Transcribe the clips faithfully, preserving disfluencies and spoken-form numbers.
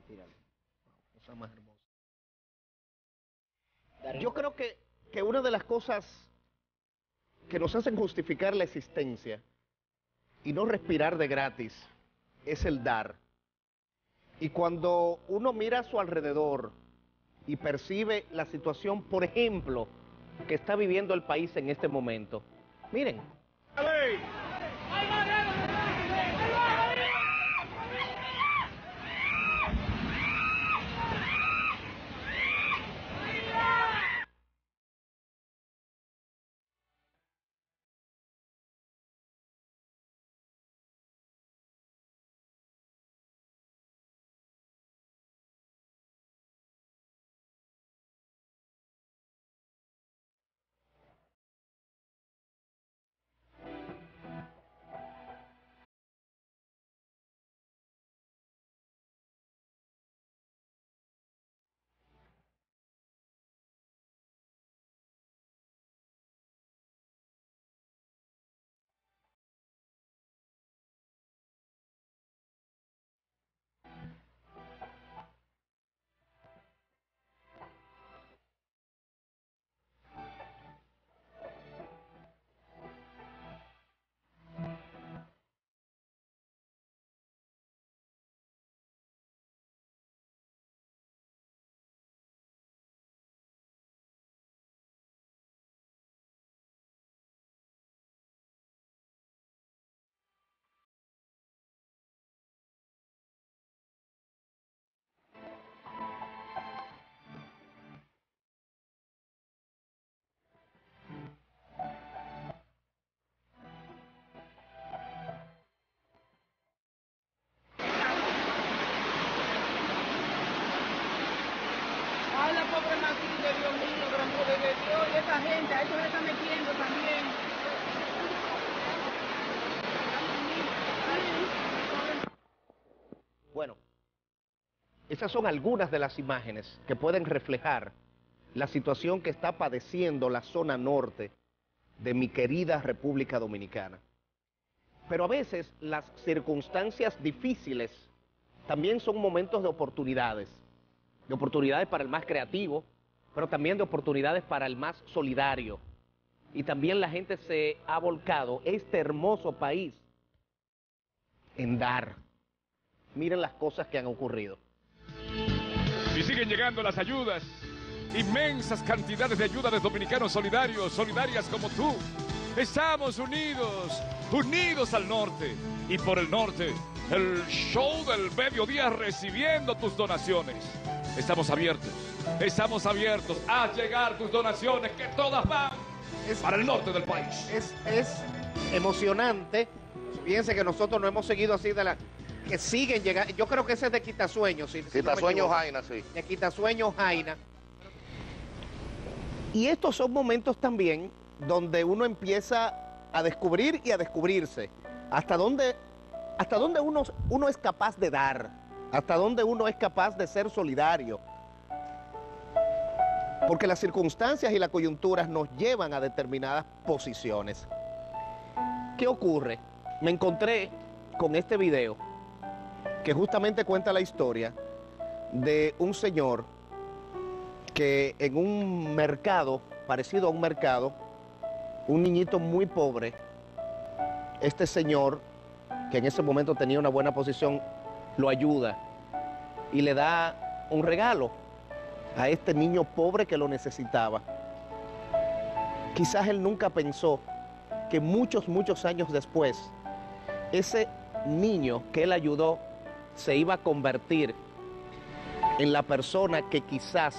Míralo. Cosa más hermosa. Yo creo que, que una de las cosas que nos hacen justificar la existencia y no respirar de gratis es el dar. Y cuando uno mira a su alrededor y percibe la situación, por ejemplo, que está viviendo el país en este momento, miren. ¡Ay! Ay, la pobre Matilde, Dios mío, gran poder de Dios, y esa gente, a eso se está metiendo también. Bueno, esas son algunas de las imágenes que pueden reflejar la situación que está padeciendo la zona norte de mi querida República Dominicana. Pero a veces las circunstancias difíciles también son momentos de oportunidades, de oportunidades para el más creativo, pero también de oportunidades para el más solidario. Y también la gente se ha volcado, este hermoso país, en dar. Miren las cosas que han ocurrido. Y siguen llegando las ayudas. Inmensas cantidades de ayuda de dominicanos solidarios, solidarias como tú. Estamos unidos, unidos al norte. Y por el norte, el show del mediodía recibiendo tus donaciones. Estamos abiertos, estamos abiertos a llegar tus donaciones, que todas van Es, para el norte del país. Es, es emocionante. Fíjense que nosotros no hemos seguido así de la... que siguen llegando. Yo creo que ese es de Quitasueños. Si, si Quitasueños no Jaina, sí. De Quitasueños Jaina. Y estos son momentos también donde uno empieza a descubrir y a descubrirse. Hasta dónde, hasta dónde uno, uno es capaz de dar. Hasta dónde uno es capaz de ser solidario. Porque las circunstancias y las coyunturas nos llevan a determinadas posiciones. ¿Qué ocurre? Me encontré con este video que justamente cuenta la historia de un señor que en un mercado, parecido a un mercado, un niñito muy pobre, este señor, que en ese momento tenía una buena posición, lo ayuda y le da un regalo a este niño pobre que lo necesitaba. Quizás él nunca pensó que muchos, muchos años después, ese niño que él ayudó se iba a convertir en la persona que quizás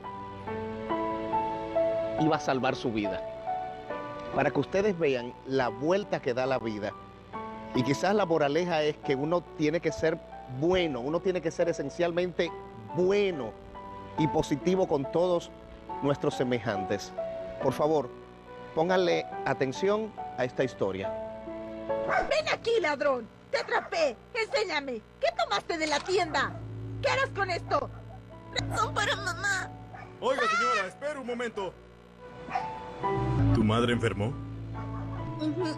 iba a salvar su vida. Para que ustedes vean la vuelta que da la vida. Y quizás la moraleja es que uno tiene que ser bueno, uno tiene que ser esencialmente bueno y positivo con todos nuestros semejantes. Por favor, pónganle atención a esta historia. Ven aquí, ladrón. Te atrapé. Enséñame. ¿Qué tomaste de la tienda? ¿Qué harás con esto? Son para mamá. Oiga, señora, espera un momento. ¿Tu madre enfermó? Uh-huh.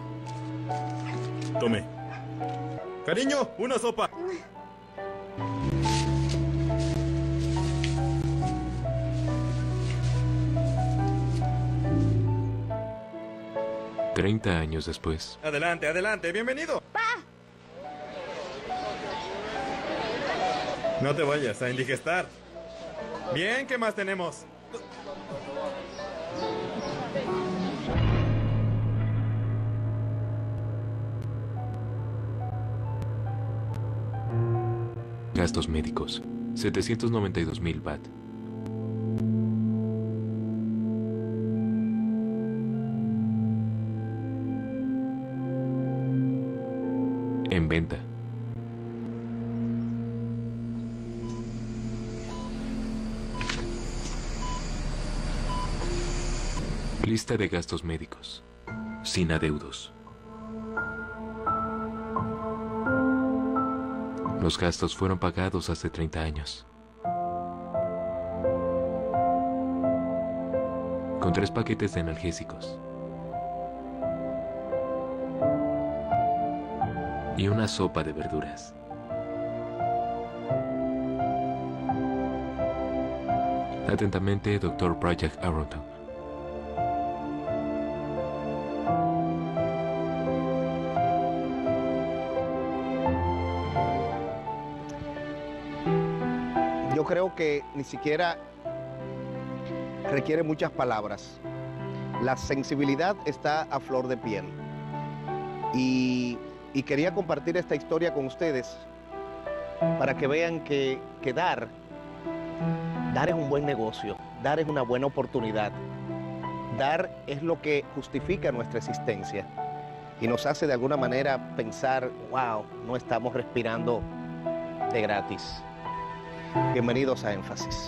Tome. Cariño, una sopa. treinta años después. Adelante, adelante, bienvenido. No te vayas a indigestar. Bien, ¿qué más tenemos? Gastos médicos, setecientos noventa y dos mil baht. En venta. Lista de gastos médicos. Sin adeudos. Los gastos fueron pagados hace treinta años. Con tres paquetes de analgésicos. Y una sopa de verduras. Atentamente, doctor Project Arrowton. Yo creo que ni siquiera requiere muchas palabras. La sensibilidad está a flor de piel. Y, y quería compartir esta historia con ustedes para que vean que, que dar, dar es un buen negocio, dar es una buena oportunidad. Dar es lo que justifica nuestra existencia y nos hace de alguna manera pensar, wow, no estamos respirando de gratis. Bienvenidos a Énfasis.